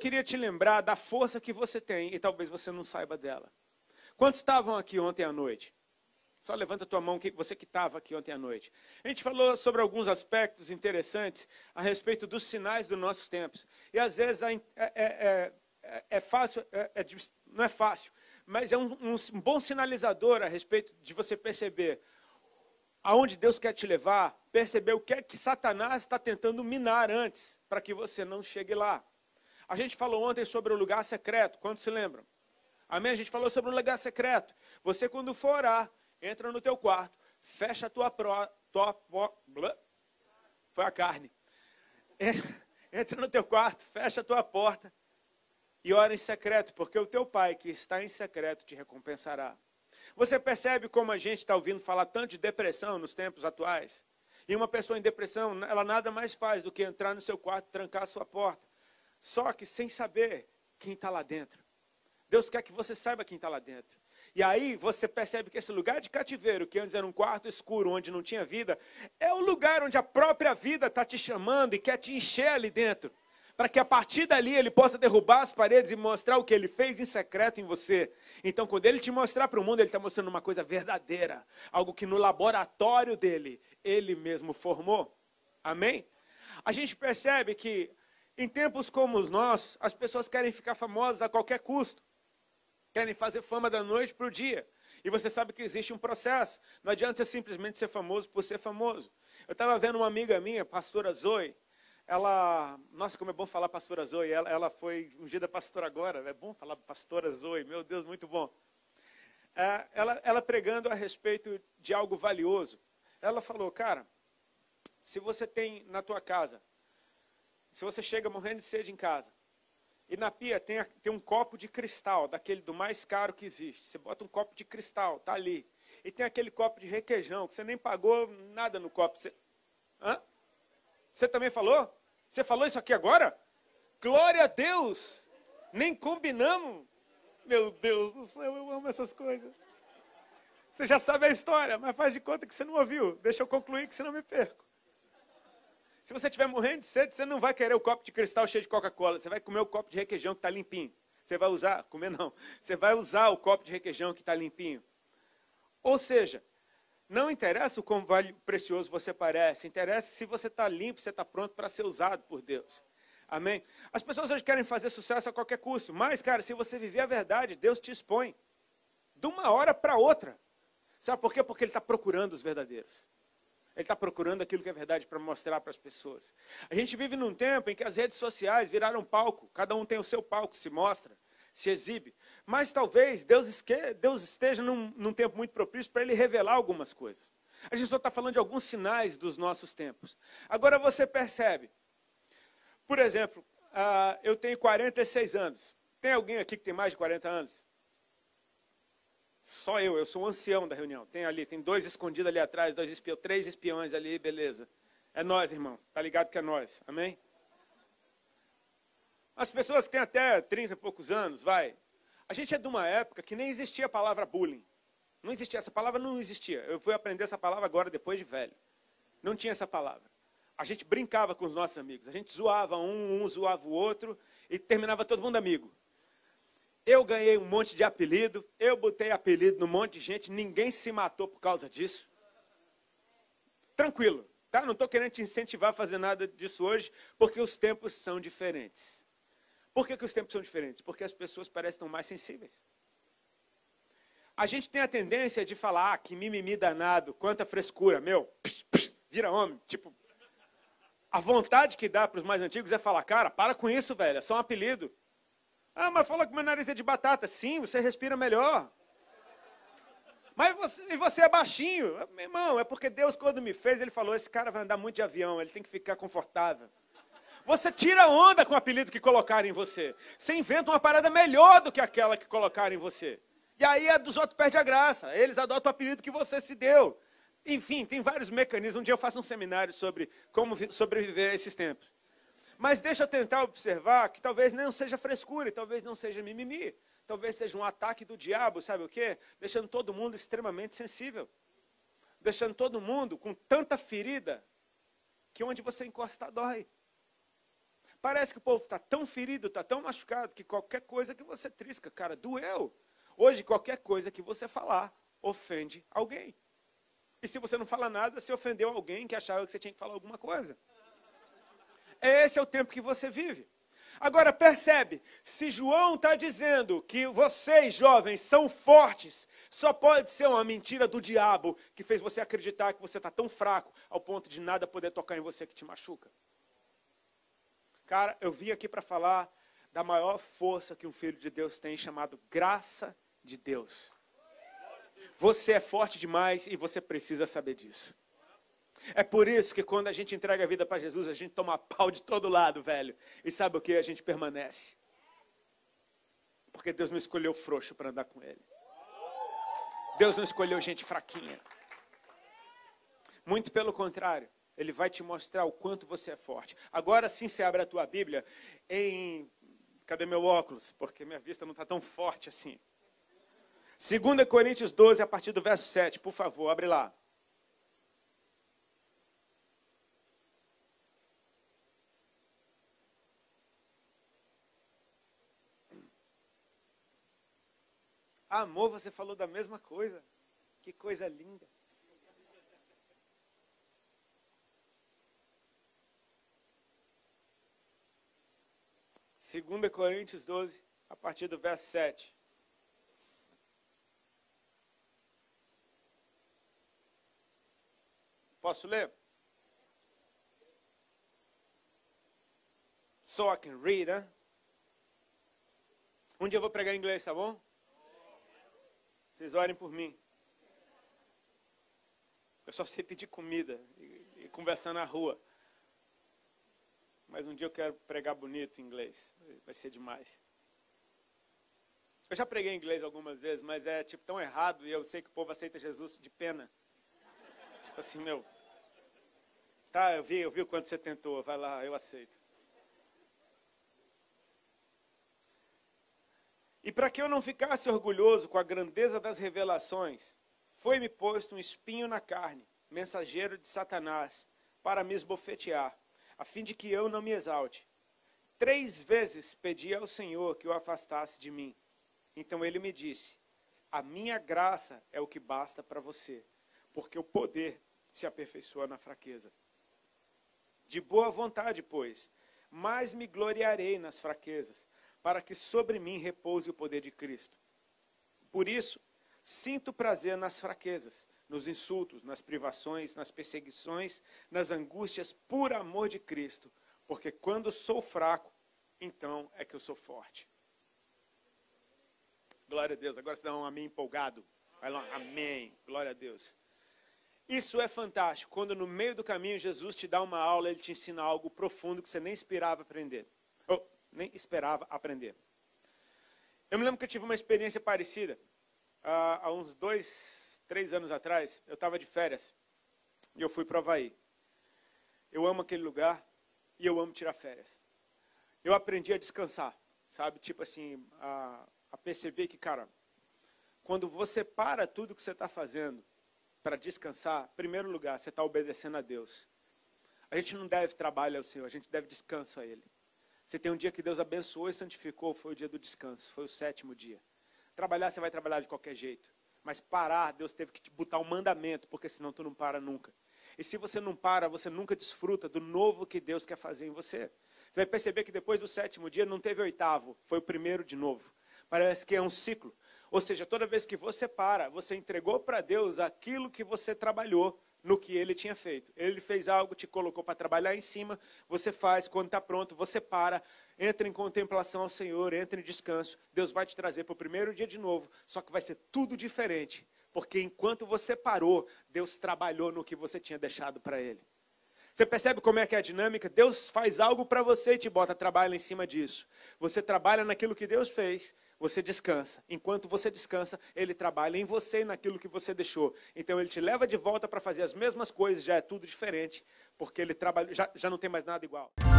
queria te lembrar da força que você tem, e talvez você não saiba dela. Quantos estavam aqui ontem à noite? Só levanta a tua mão, você que estava aqui ontem à noite. A gente falou sobre alguns aspectos interessantes a respeito dos sinais dos nossos tempos. E às vezes é fácil, não é fácil, mas é um bom sinalizador a respeito de você perceber aonde Deus quer te levar, perceber o que é que Satanás está tentando minar antes, para que você não chegue lá. A gente falou ontem sobre o lugar secreto, quantos se lembram? Amém? A gente falou sobre o lugar secreto. Você, quando for orar, entra no teu quarto, fecha a foi a carne. Entra no teu quarto, fecha a tua porta e ora em secreto, porque o teu Pai que está em secreto te recompensará. Você percebe como a gente está ouvindo falar tanto de depressão nos tempos atuais? E uma pessoa em depressão, ela nada mais faz do que entrar no seu quarto e trancar a sua porta. Só que sem saber quem está lá dentro. Deus quer que você saiba quem está lá dentro. E aí você percebe que esse lugar de cativeiro, que antes era um quarto escuro, onde não tinha vida, é o lugar onde a própria vida está te chamando e quer te encher ali dentro. Para que a partir dali ele possa derrubar as paredes e mostrar o que ele fez em secreto em você. Então, quando ele te mostrar para o mundo, ele está mostrando uma coisa verdadeira. Algo que no laboratório dele, ele mesmo formou. Amém? A gente percebe que em tempos como os nossos, as pessoas querem ficar famosas a qualquer custo. Querem fazer fama da noite para o dia. E você sabe que existe um processo. Não adianta simplesmente ser famoso por ser famoso. Eu estava vendo uma amiga minha, pastora Zoe. Ela, nossa, como é bom falar pastora Zoe. Ela foi ungida pastora agora. É bom falar pastora Zoe. Meu Deus, muito bom. Ela pregando a respeito de algo valioso. Ela falou, cara, se você tem na tua casa, se você chega morrendo de sede em casa, e na pia tem um copo de cristal, daquele do mais caro que existe. Você bota um copo de cristal, tá ali. E tem aquele copo de requeijão, que você nem pagou nada no copo. Você também falou? Você falou isso aqui agora? Glória a Deus! Nem combinamos. Meu Deus do céu, eu amo essas coisas. Você já sabe a história, mas faz de conta que você não ouviu. Deixa eu concluir que senão eu me perco. Se você estiver morrendo de sede, você não vai querer o copo de cristal cheio de Coca-Cola. Você vai comer o copo de requeijão que está limpinho. Você vai usar, comer não. Você vai usar o copo de requeijão que está limpinho. Ou seja, não interessa o quão precioso você parece. Interessa se você está limpo, você está pronto para ser usado por Deus. Amém? As pessoas hoje querem fazer sucesso a qualquer custo. Mas, cara, se você viver a verdade, Deus te expõe. De uma hora para outra. Sabe por quê? Porque Ele está procurando os verdadeiros. Ele está procurando aquilo que é verdade para mostrar para as pessoas. A gente vive num tempo em que as redes sociais viraram palco. Cada um tem o seu palco, se mostra, se exibe. Mas talvez Deus esteja num tempo muito propício para Ele revelar algumas coisas. A gente só está falando de alguns sinais dos nossos tempos. Agora você percebe. Por exemplo, eu tenho 46 anos. Tem alguém aqui que tem mais de 40 anos? Só eu sou o ancião da reunião. Tem dois escondidos ali atrás, 3 espiões ali, beleza. É nós, irmão. Tá ligado que é nós. Amém? As pessoas que têm até 30 e poucos anos, vai. A gente é de uma época que nem existia a palavra bullying. Não existia, essa palavra não existia. Eu fui aprender essa palavra agora, depois de velho. Não tinha essa palavra. A gente brincava com os nossos amigos. A gente zoava um zoava o outro e terminava todo mundo amigo. Eu ganhei um monte de apelido, eu botei apelido num monte de gente, ninguém se matou por causa disso. Tranquilo, tá? Não estou querendo te incentivar a fazer nada disso hoje, porque os tempos são diferentes. Por que os tempos são diferentes? Porque as pessoas parecem estar mais sensíveis. A gente tem a tendência de falar, que mimimi danado, quanta frescura, meu, vira homem, tipo... A vontade que dá para os mais antigos é falar, cara, para com isso, velho, é só um apelido. Ah, mas fala que meu nariz é de batata. Sim, você respira melhor. Mas você é baixinho. Meu irmão, é porque Deus, quando me fez, Ele falou, esse cara vai andar muito de avião, ele tem que ficar confortável. Você tira onda com o apelido que colocaram em você. Você inventa uma parada melhor do que aquela que colocaram em você. E aí a dos outros perde a graça. Eles adotam o apelido que você se deu. Enfim, tem vários mecanismos. Um dia eu faço um seminário sobre como sobreviver a esses tempos. Mas deixa eu tentar observar que talvez não seja frescura, e talvez não seja mimimi. Talvez seja um ataque do diabo, sabe o quê? Deixando todo mundo extremamente sensível. Deixando todo mundo com tanta ferida que onde você encostar dói. Parece que o povo está tão ferido, está tão machucado, que qualquer coisa que você trisca, cara, doeu. Hoje, qualquer coisa que você falar, ofende alguém. E se você não fala nada, você ofendeu alguém que achava que você tinha que falar alguma coisa. Esse é o tempo que você vive. Agora, percebe, se João está dizendo que vocês, jovens, são fortes, só pode ser uma mentira do diabo que fez você acreditar que você está tão fraco ao ponto de nada poder tocar em você que te machuca. Cara, eu vim aqui para falar da maior força que um filho de Deus tem, chamado graça de Deus. Você é forte demais e você precisa saber disso. É por isso que quando a gente entrega a vida para Jesus, a gente toma pau de todo lado, velho. E sabe o que? A gente permanece. Porque Deus não escolheu frouxo para andar com Ele. Deus não escolheu gente fraquinha. Muito pelo contrário. Ele vai te mostrar o quanto você é forte. Agora sim você abre a tua Bíblia em... Cadê meu óculos? Porque minha vista não está tão forte assim. 2 Coríntios 12, a partir do verso 7. Por favor, abre lá. Amor, você falou da mesma coisa. Que coisa linda. Segunda Coríntios 12, a partir do verso 7. Posso ler? So I can read, hein? Um dia eu vou pregar em inglês, tá bom? Vocês orem por mim. Eu só sei pedir comida e conversar na rua. Mas um dia eu quero pregar bonito em inglês. Vai ser demais. Eu já preguei em inglês algumas vezes, mas é tipo tão errado e eu sei que o povo aceita Jesus de pena. Tipo assim, meu. Tá, eu vi o quanto você tentou. Vai lá, eu aceito. E para que eu não ficasse orgulhoso com a grandeza das revelações, foi-me posto um espinho na carne, mensageiro de Satanás, para me esbofetear, a fim de que eu não me exalte. 3 vezes pedi ao Senhor que o afastasse de mim. Então ele me disse, a minha graça é o que basta para você, porque o poder se aperfeiçoa na fraqueza. De boa vontade, pois, mas me gloriarei nas fraquezas, para que sobre mim repouse o poder de Cristo. Por isso, sinto prazer nas fraquezas, nos insultos, nas privações, nas perseguições, nas angústias, por amor de Cristo, porque quando sou fraco, então é que eu sou forte. Glória a Deus. Agora você dá um amém empolgado. Vai lá, amém. Glória a Deus. Isso é fantástico. Quando no meio do caminho Jesus te dá uma aula, Ele te ensina algo profundo que você nem esperava aprender. Nem esperava aprender. Eu me lembro que eu tive uma experiência parecida. Há uns 2, 3 anos atrás, eu estava de férias. E eu fui para o Havaí. Eu amo aquele lugar e eu amo tirar férias. Eu aprendi a descansar, sabe? Tipo assim, a perceber que, cara, quando você para tudo que você está fazendo para descansar, em primeiro lugar, você está obedecendo a Deus. A gente não deve trabalho ao Senhor, a gente deve descanso a Ele. Você tem um dia que Deus abençoou e santificou, foi o dia do descanso, foi o 7º dia. Trabalhar, você vai trabalhar de qualquer jeito. Mas parar, Deus teve que te botar um mandamento, porque senão tu não para nunca. E se você não para, você nunca desfruta do novo que Deus quer fazer em você. Você vai perceber que depois do 7º dia não teve 8º, foi o 1º de novo. Parece que é um ciclo. Ou seja, toda vez que você para, você entregou para Deus aquilo que você trabalhou no que Ele tinha feito. Ele fez algo, te colocou para trabalhar em cima, você faz, quando está pronto, você para, entra em contemplação ao Senhor, entra em descanso, Deus vai te trazer para o 1º dia de novo, só que vai ser tudo diferente, porque enquanto você parou, Deus trabalhou no que você tinha deixado para Ele. Você percebe como é que é a dinâmica? Deus faz algo para você e te bota trabalho em cima disso. Você trabalha naquilo que Deus fez, você descansa. Enquanto você descansa, Ele trabalha em você e naquilo que você deixou. Então Ele te leva de volta para fazer as mesmas coisas, já é tudo diferente, porque Ele trabalha, já não tem mais nada igual.